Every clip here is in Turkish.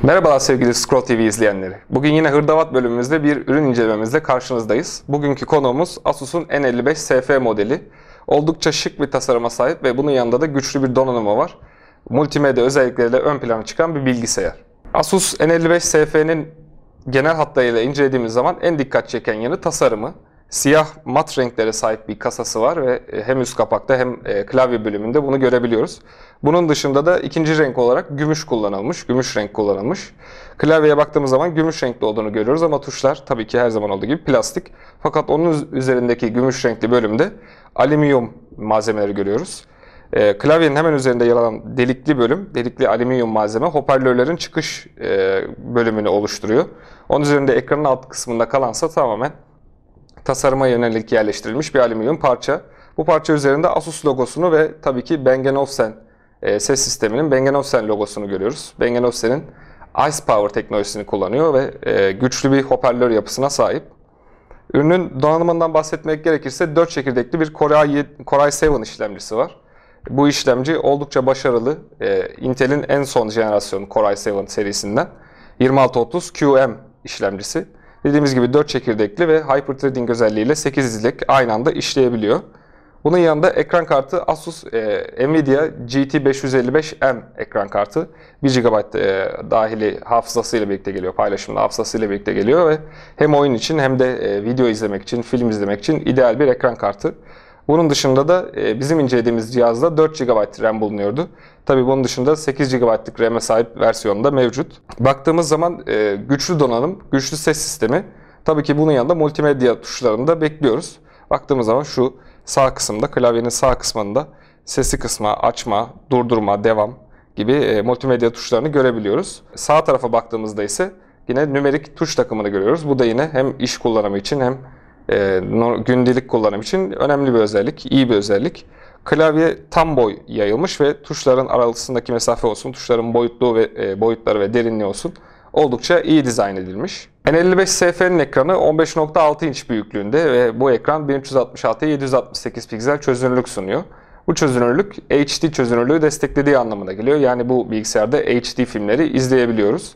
Merhabalar sevgili Scroll TV izleyenleri. Bugün yine Hırdavat bölümümüzde bir ürün incelememizle karşınızdayız. Bugünkü konuğumuz Asus'un N55SF modeli. Oldukça şık bir tasarıma sahip ve bunun yanında da güçlü bir donanımı var. Multimedya özellikleriyle ön plana çıkan bir bilgisayar. Asus N55SF'nin genel hatlarıyla incelediğimiz zaman en dikkat çeken yanı tasarımı. Siyah mat renklere sahip bir kasası var ve hem üst kapakta hem klavye bölümünde bunu görebiliyoruz. Bunun dışında da ikinci renk olarak gümüş kullanılmış, gümüş renk kullanılmış. Klavyeye baktığımız zaman gümüş renkli olduğunu görüyoruz ama tuşlar tabii ki her zaman olduğu gibi plastik. Fakat onun üzerindeki gümüş renkli bölümde alüminyum malzemeleri görüyoruz. Klavyenin hemen üzerinde yer alan delikli bölüm, delikli alüminyum malzeme hoparlörlerin çıkış bölümünü oluşturuyor. Onun üzerinde ekranın alt kısmında kalansa tamamen tasarıma yönelik yerleştirilmiş bir alüminyum parça. Bu parça üzerinde Asus logosunu ve tabii ki Bang & Olufsen ses sisteminin Bang & Olufsen logosunu görüyoruz. Bang & Olufsen'in Ice Power teknolojisini kullanıyor ve güçlü bir hoparlör yapısına sahip. Ürünün donanımından bahsetmek gerekirse 4 çekirdekli bir Core i7 işlemcisi var. Bu işlemci oldukça başarılı. Intel'in en son jenerasyon Core i7 serisinden 2630QM işlemcisi. Dediğimiz gibi 4 çekirdekli ve hyperthreading özelliğiyle 8 izlek aynı anda işleyebiliyor. Bunun yanında ekran kartı Asus Nvidia GT555M ekran kartı. 1 GB dahili hafızasıyla birlikte geliyor, paylaşımlı hafızasıyla birlikte geliyor ve hem oyun için hem de video izlemek için, film izlemek için ideal bir ekran kartı. Bunun dışında da bizim incelediğimiz cihazda 4 GB RAM bulunuyordu. Tabii bunun dışında 8 GB'lık RAM'e sahip versiyonu da mevcut. Baktığımız zaman güçlü donanım, güçlü ses sistemi. Tabii ki bunun yanında multimedya tuşlarını da bekliyoruz. Baktığımız zaman şu sağ kısımda, klavyenin sağ kısmında sesi kısma, açma, durdurma, devam gibi multimedya tuşlarını görebiliyoruz. Sağ tarafa baktığımızda ise yine nümerik tuş takımını görüyoruz. Bu da yine hem iş kullanımı için hem gündelik kullanım için önemli bir özellik, iyi bir özellik. Klavye tam boy yayılmış ve tuşların arasındaki mesafe olsun, tuşların boyutları ve derinliği olsun oldukça iyi dizayn edilmiş. N55SF'nin ekranı 15.6 inç büyüklüğünde ve bu ekran 1366'ya 768 piksel çözünürlük sunuyor. Bu çözünürlük HD çözünürlüğü desteklediği anlamına geliyor. Yani bu bilgisayarda HD filmleri izleyebiliyoruz.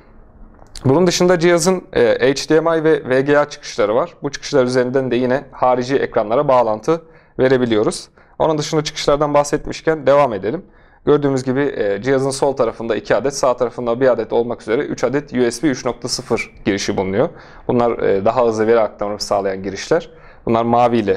Bunun dışında cihazın HDMI ve VGA çıkışları var. Bu çıkışlar üzerinden de yine harici ekranlara bağlantı verebiliyoruz. Onun dışında çıkışlardan bahsetmişken devam edelim. Gördüğümüz gibi cihazın sol tarafında 2 adet, sağ tarafında 1 adet olmak üzere 3 adet USB 3.0 girişi bulunuyor. Bunlar daha hızlı veri aktarımı sağlayan girişler. Bunlar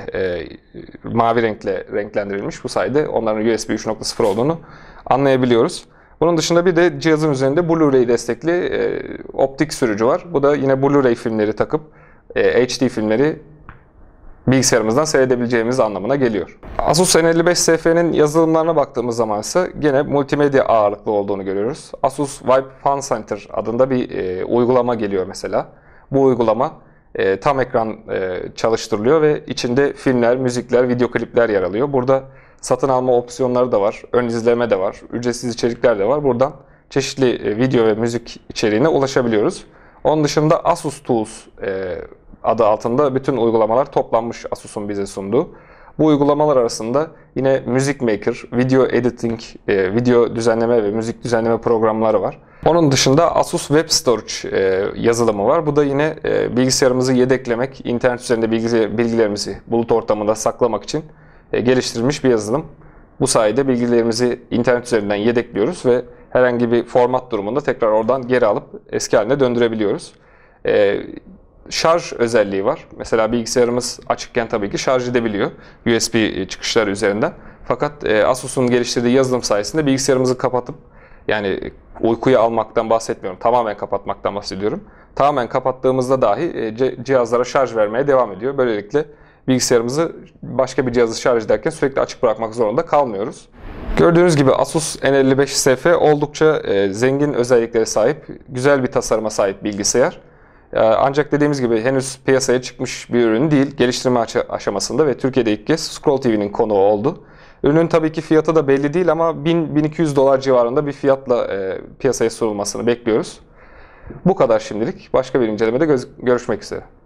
mavi renkle renklendirilmiş. Bu sayede onların USB 3.0 olduğunu anlayabiliyoruz. Bunun dışında bir de cihazın üzerinde Blu-ray destekli optik sürücü var. Bu da yine Blu-ray filmleri takıp HD filmleri bilgisayarımızdan seyredebileceğimiz anlamına geliyor. Asus N55SF'nin yazılımlarına baktığımız zaman ise gene multimedya ağırlıklı olduğunu görüyoruz. Asus Vibe Fun Center adında bir uygulama geliyor mesela. Bu uygulama tam ekran çalıştırılıyor ve içinde filmler, müzikler, video klipler yer alıyor. Burada satın alma opsiyonları da var, ön izleme de var, ücretsiz içerikler de var. Buradan çeşitli video ve müzik içeriğine ulaşabiliyoruz. Onun dışında Asus Tools adı altında bütün uygulamalar toplanmış Asus'un bize sunduğu. Bu uygulamalar arasında yine Music Maker, video editing, video düzenleme ve müzik düzenleme programları var. Onun dışında Asus Web Storage yazılımı var. Bu da yine bilgisayarımızı yedeklemek, internet üzerinde bilgilerimizi bulut ortamında saklamak için geliştirilmiş bir yazılım. Bu sayede bilgilerimizi internet üzerinden yedekliyoruz ve herhangi bir format durumunda tekrar oradan geri alıp eski haline döndürebiliyoruz. Şarj özelliği var. Mesela bilgisayarımız açıkken tabii ki şarj edebiliyor USB çıkışları üzerinden. Fakat Asus'un geliştirdiği yazılım sayesinde bilgisayarımızı kapatıp, yani uykuya almaktan bahsetmiyorum, tamamen kapatmaktan bahsediyorum. Tamamen kapattığımızda dahi cihazlara şarj vermeye devam ediyor. Böylelikle bilgisayarımızı başka bir cihazı şarj ederken sürekli açık bırakmak zorunda kalmıyoruz. Gördüğünüz gibi Asus N55SF oldukça zengin özelliklere sahip, güzel bir tasarıma sahip bilgisayar. Ancak dediğimiz gibi henüz piyasaya çıkmış bir ürün değil. Geliştirme aşamasında ve Türkiye'de ilk kez Scroll TV'nin konuğu oldu. Ürünün tabii ki fiyatı da belli değil ama 1000-1200 dolar civarında bir fiyatla piyasaya sunulmasını bekliyoruz. Bu kadar şimdilik. Başka bir incelemede görüşmek üzere.